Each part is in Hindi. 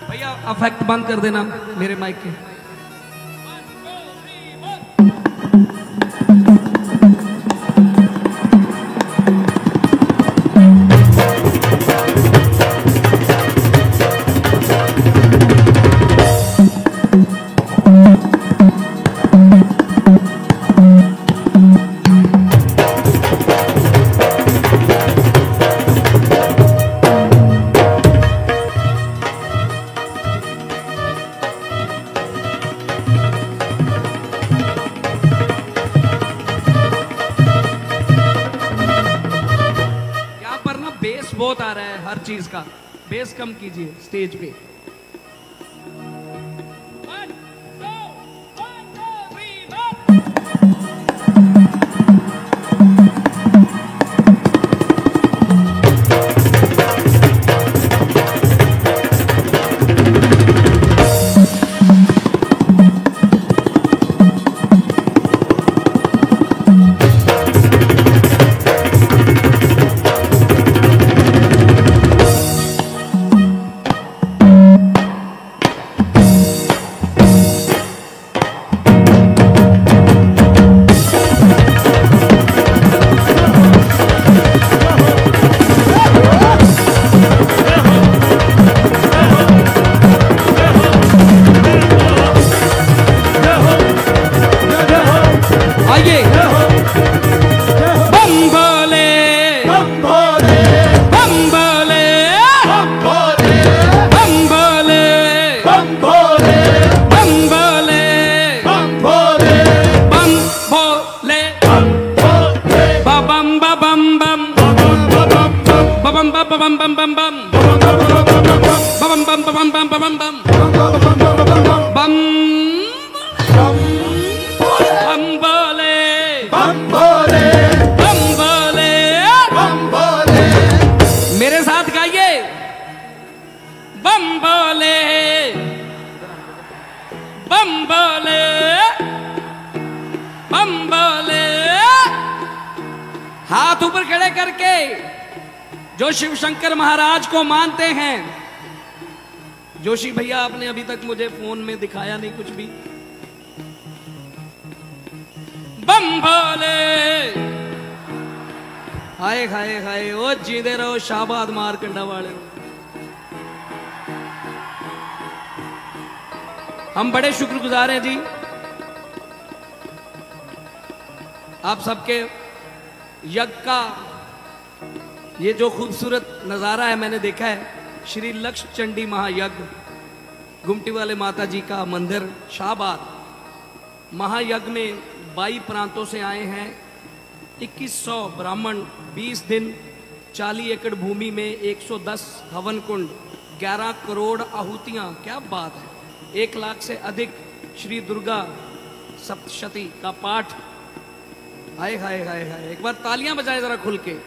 भैया अफेक्ट बंद कर देना मेरे माइक के। बहुत आ रहा है हर चीज का, बेस कम कीजिए स्टेज पे। मेरे साथ गाइए, बम बोले बम बोले बम बोले। हाथ ऊपर खड़े करके जो शिव शंकर महाराज को मानते हैं। जोशी भैया आपने अभी तक मुझे फोन में दिखाया नहीं कुछ भी। बम भोले, हाय हाय हाय, ओ जीते रहो शाबाद मारकंडा वाले। हम बड़े शुक्रगुजार हैं जी आप सबके। यज्ञ का ये जो खूबसूरत नजारा है मैंने देखा है, श्री लक्ष्य चंडी महायज्ञ, गुमटी वाले माता जी का मंदिर शाहबाद। महायज्ञ में 22 प्रांतों से आए हैं, 2100 ब्राह्मण, 20 दिन, 40 एकड़ भूमि में 110 हवन कुंड, 11 करोड़ आहुतियां, क्या बात है। 1 लाख से अधिक श्री दुर्गा सप्तशती का पाठ। हाय हाय हाय हाय, एक बार तालियां बजाएं जरा खुल के।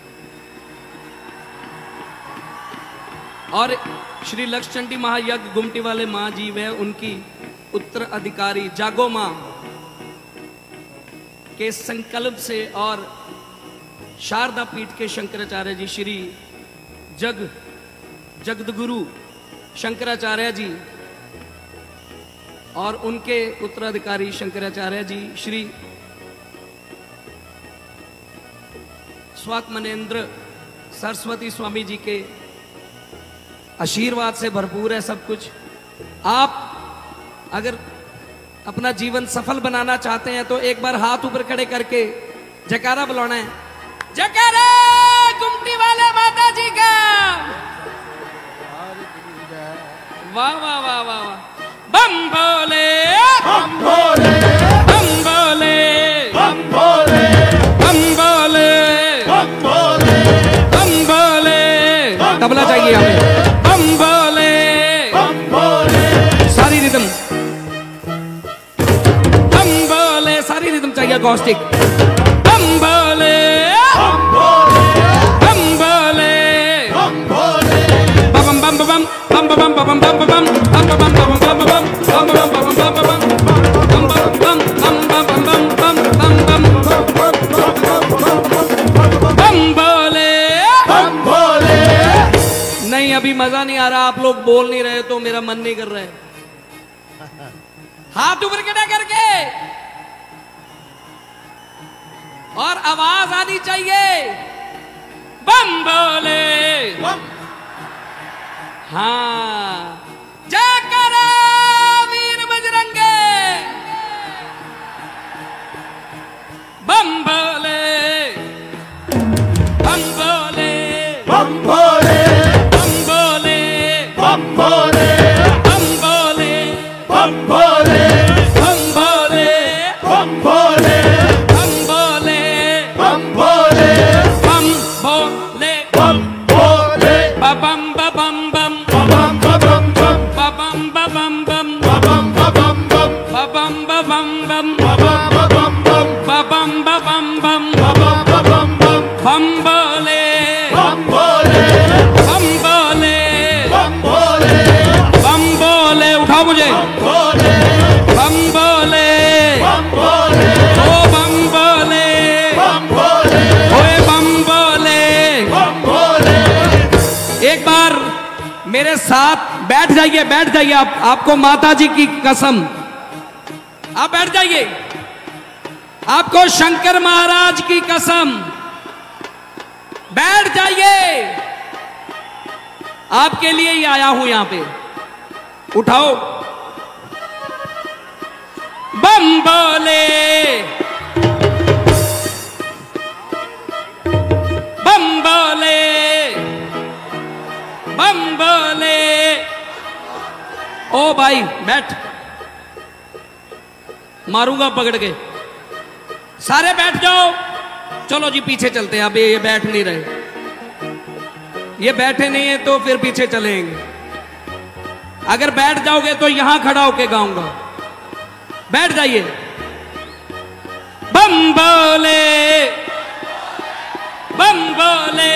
और श्री लक्ष्यचंडी महायज्ञ गुमटी वाले माँ जी व उनकी उत्तराधिकारी जागो माँ के संकल्प से और शारदा पीठ के शंकराचार्य जी श्री जगदगुरु शंकराचार्य जी और उनके उत्तराधिकारी शंकराचार्य जी श्री स्वात्मनेन्द्र सरस्वती स्वामी जी के आशीर्वाद से भरपूर है सब कुछ। आप अगर अपना जीवन सफल बनाना चाहते हैं तो एक बार हाथ ऊपर खड़े करके जयकारा बुलाना है। जयकारा गुमटी वाले माता जी का। वाह वाह वाह वाह वाह। बम भोले बम भोले बम भोले बम भोले बम भोले बम भोले बम भोले। तबला चाहिए हमें। बम भोले सारी रिदम, बम भोले सारी रिदम चाहिए कॉस्टिक। बम भोले बम भोले बम भोले बम बम बम बम बम बम बम बम बम बम बम बम बम बम अभी मजा नहीं आ रहा, आप लोग बोल नहीं रहे तो मेरा मन नहीं कर रहा है। हाथ ऊपर खड़ा करके और आवाज आनी चाहिए, बम बोले। हाँ, जय करो वीर बजरंगे, बम बोले, बम बोले, बम भोले, बम बोले, बम भोले, बम बोले, बम भोले, बम बोले, बम भोले, बम बोले, बम भोले, बम बोले, बम भोले, बम बम बम बम बम बम, बम बम बम बम बम बम, बम बम बम बम बम बम, बम बम बम बम बम बम, बम बोले, बम भोले, बम बोले, बम भोले, बम बोले। उठाओ मुझे, भोले, बम बोले, बम भोले, ओ बम बोले, बम भोले, ओए बम बोले। बम भोले। एक बार मेरे साथ बैठ जाइए, बैठ जाइए। आपको माता जी की कसम, आप बैठ जाइए। आपको शंकर महाराज की कसम, बैठ जाइए। आपके लिए ही आया हूं यहां पे। उठाओ, बम बोले, बम बोले, बम बोले। ओ भाई बैठ, मारूंगा पकड़ के। सारे बैठ जाओ। चलो जी पीछे चलते हैं। अभी ये बैठ नहीं रहे, ये बैठे नहीं है तो फिर पीछे चलेंगे। अगर बैठ जाओगे तो यहां खड़ा होके गाऊंगा। बैठ जाइए। बम बोले, बम बोले,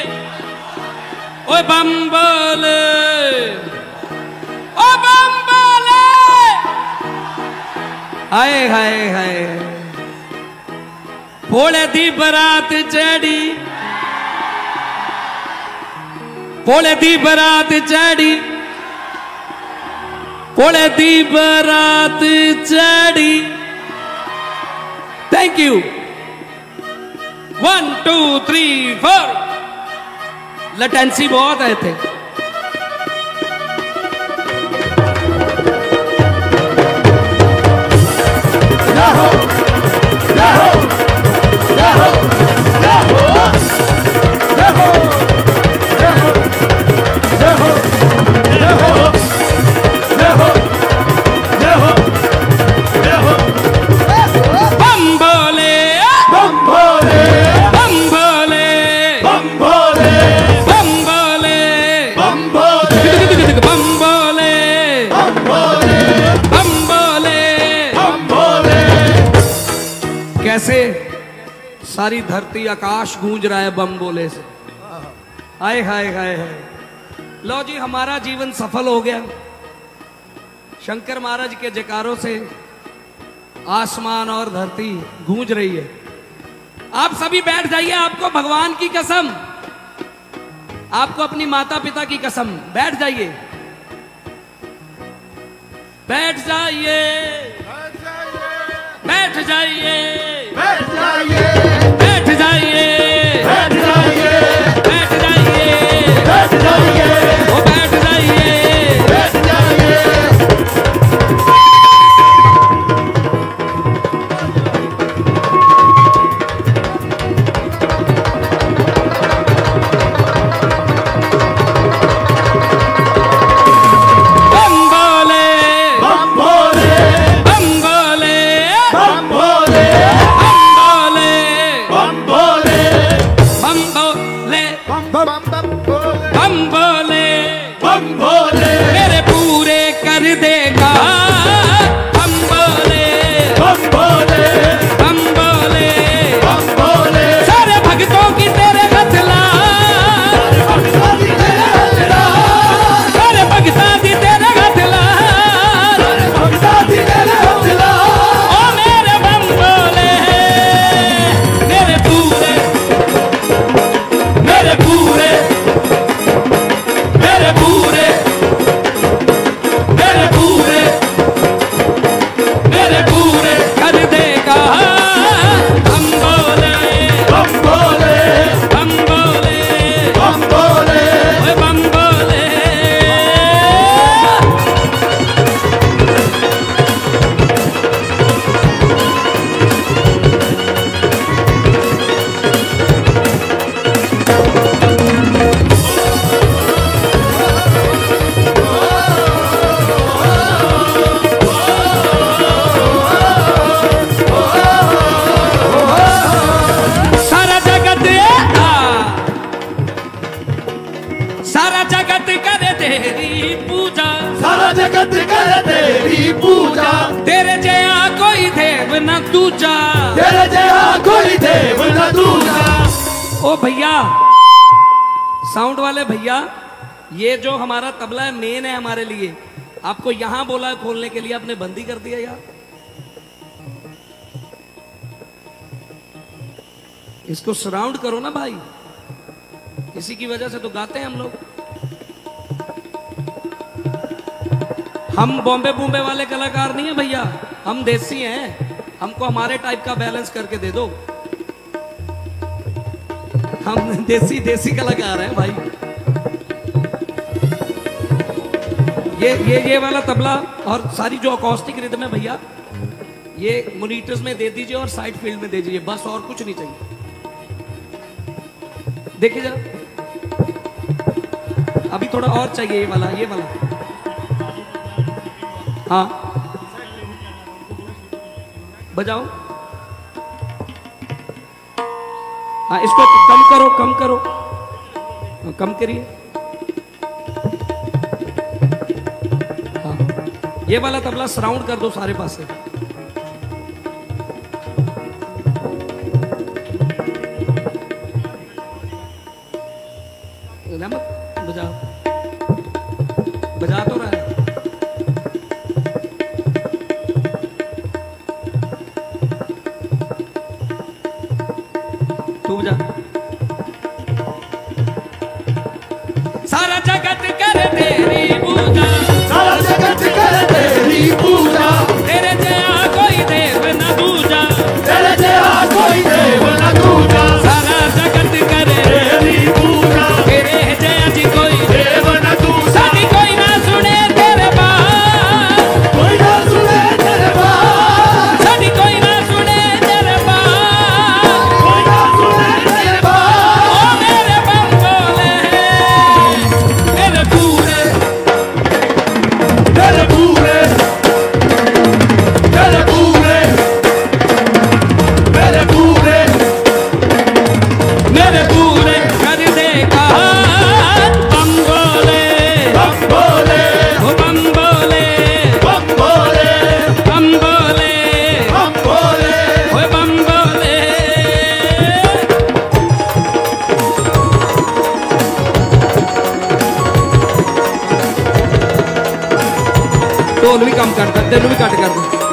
ओए बम बोले, ओ बम बोले। हाय हाय हाय, भोले दी बरात चढ़ी, भोले दी बरात चढ़ी, भोले दी बरात चढ़ी। Thank you. 1 2 3 4। लटेंसी बहुत आए थे। कैसे सारी धरती आकाश गूंज रहा है बम बोले से। हाय हाय हाय हाय। लो जी, हमारा जीवन सफल हो गया। शंकर महाराज के जयकारों से आसमान और धरती गूंज रही है। आप सभी बैठ जाइए। आपको भगवान की कसम, आपको अपनी माता पिता की कसम, बैठ जाइए, बैठ जाइए, बैठ जाइए, बैठ जाइए, बैठ जाइए, बैठ जाइए, बैठ जाइए, बैठ जाइए, ओ बैठ जाइए, बैठ जाइए। बम बोले, बम भोले, बम बोले, बम भोले, बम बोले, बम भोले, बम बोले, बम भोले, बम बोले, बम भोले, मेरे पूरे कर देगा। बम बोले, बम भोले, बम बोले, बम भोले। सारे भक्तों की तेरे हथला, सारे भक्ता दी तेरे हथला, ओ मेरे बम बोले, मेरे पूरे, मेरे पूरे, मेरे जगत करे तेरी पूजा, तेरे जया कोई देव न दूजा, तेरे जया कोई देव न दूजा। ओ भैया, साउंड वाले भैया, ये जो हमारा तबला है मेन है हमारे लिए, आपको यहां बोला है खोलने के लिए, आपने बंद ही कर दिया यार। इसको सराउंड करो ना भाई, इसी की वजह से तो गाते हैं हम लोग। हम बॉम्बे बूम्बे वाले कलाकार नहीं है भैया, हम देसी हैं, हमको हमारे टाइप का बैलेंस करके दे दो। हम देसी कलाकार हैं भाई। ये वाला तबला और सारी जो अकॉस्टिक रिदम है भैया, ये मॉनिटर्स में दे दीजिए और साइड फील्ड में दे दीजिए, बस और कुछ नहीं चाहिए। देखिए जरा, अभी थोड़ा और चाहिए, ये वाला हाँ बजाओ। हाँ इसको कम करो, कम करिए। हाँ ये वाला तबला सराउंड कर दो सारे पास से। बजा तो रहा है। तू बजा। सारा जगत करे तेरी पूजा, सारा जगत करे तेरी पूजा, तेरे जया कोई देव न दूजा, तेरे जया कोई देव न दूजा। सारा जगत करे तेरी पूजा, तेरे जया जी कोई देव न दूजा। साडी कोई ना सुने तेरे बात, कोई ना सुने तेरे बात, साडी कोई ना सुने तेरे बात, कोई ना सुने तेरे बात। ओ मेरे बंगोले मेरे पूरे, तेरे पूरे, तेरे पूरे, मेरे पूरे, मेरे पूरे कर देगा बंगोले, बम बोले, ओ बंगोले, बम बोले, बंगोले, बम बोले। ओ बंगोले। ढोल भी कम करता, तेन भी कट कर दे।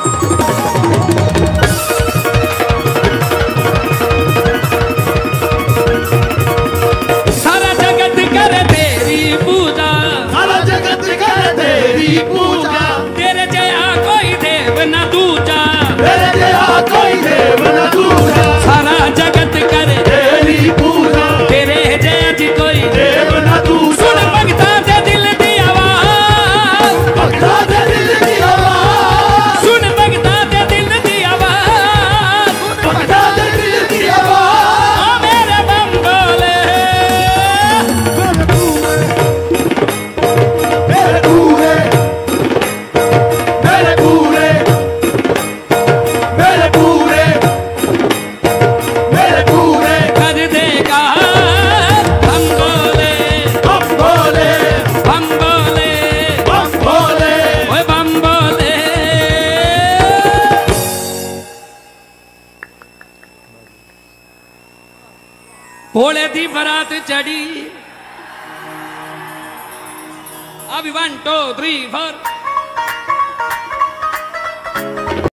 सारा जगत करे तेरी पूजा, सारा जगत करे तेरी पूजा, तेरे जया कोई देव न दूजा, तेरे जया कोई देव न दूजा। सारा जगत करे तेरी पूजा, तेरे जया जी कोई देव न दूजा। सुन भगता दे दिल दी आवाज, भक्ता दे दिल की आवाज, सुन भगता दे दिल दी आवाज, भक्ता दे दिल की आवाज। ओ मेरे बंगोले, मेरे पूरे, मेरे पूरे, मेरे पूरे, मेरे पूरे। कर देगा बंगोले, बम बोले, बंगोले, बम बोले, ओए बंगोले। भोले दी बरात चढ़ी, अभी 1 2 3 4